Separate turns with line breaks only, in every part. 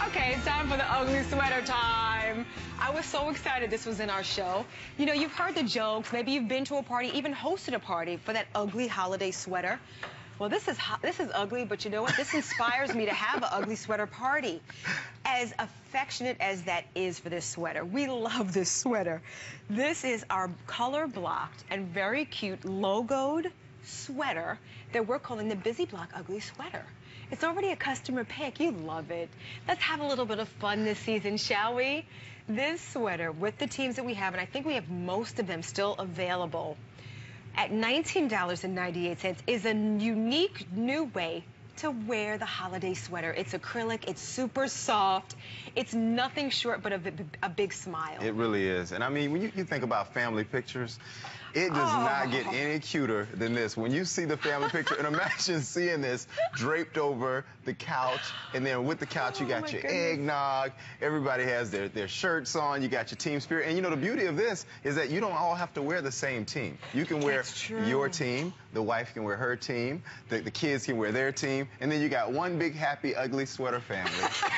Okay, it's time for the ugly sweater time. I was so excited this was in our show. You know, you've heard the jokes. Maybe you've been to a party, even hosted a party for that ugly holiday sweater. Well, this is ugly, but you know what? This inspires me to have an ugly sweater party. As affectionate as that is for this sweater, we love this sweater. This is our color-blocked and very cute logoed sweater that we're calling the Busy Block Ugly Sweater. It's already a customer pick. You love it. Let's have a little bit of fun this season, shall we? This sweater, with the teams that we have, and I think we have most of them still available, at $19.98 is a unique new way to wear the holiday sweater. It's acrylic, it's super soft, it's nothing short but a big smile.
It really is. And I mean, when you think about family pictures, it does not get any cuter than this. When you see the family picture, and imagine seeing this draped over the couch, and then with the couch you got your eggnog, everybody has their shirts on, you got your team spirit. And you know, the beauty of this is that you don't all have to wear the same team. You can wear your team, the wife can wear her team, the kids can wear their team, and then you got one big happy ugly sweater family.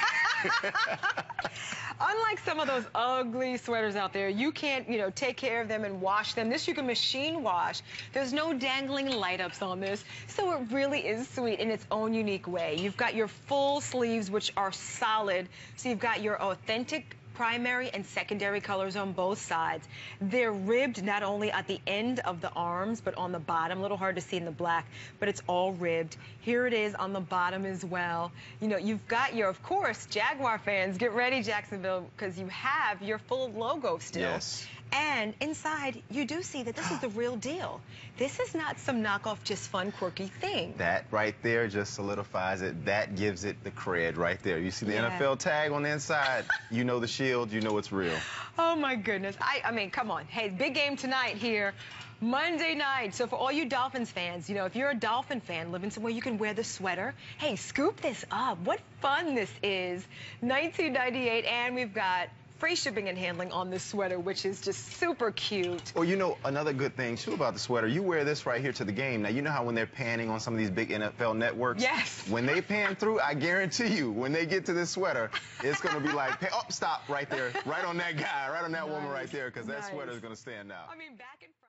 Unlike some of those ugly sweaters out there, you can't, you know, take care of them and wash them. This you can machine wash. There's no dangling light-ups on this, so it really is sweet in its own unique way. You've got your full sleeves, which are solid, so you've got your authentic primary and secondary colors on both sides. They're ribbed not only at the end of the arms, but on the bottom. A little hard to see in the black, but it's all ribbed. Here it is on the bottom as well. You know, you've got your, of course, Jaguar fans, get ready, Jacksonville, because you have your full logo still.
Yes.
And inside, you do see that this is the real deal. This is not some knockoff, just fun, quirky thing.
That right there just solidifies it. That gives it the cred right there. You see the NFL tag on the inside, you know the shield, you know it's real.
Oh, my goodness. I mean, come on. Hey, big game tonight here. Monday night. So for all you Dolphins fans, you know, if you're a Dolphin fan living somewhere, you can wear the sweater. Hey, scoop this up. What fun this is. $19.98, and we've got free shipping and handling on this sweater, which is just super cute.
Well, you know, another good thing, too, about the sweater, you wear this right here to the game. Now, you know how when they're panning on some of these big NFL networks?
Yes.
When they pan through, I guarantee you, when they get to this sweater, it's going to be like, oh, stop right there, right on that guy, right on that woman right there, because that sweater is going to stand out.
I mean, back and front.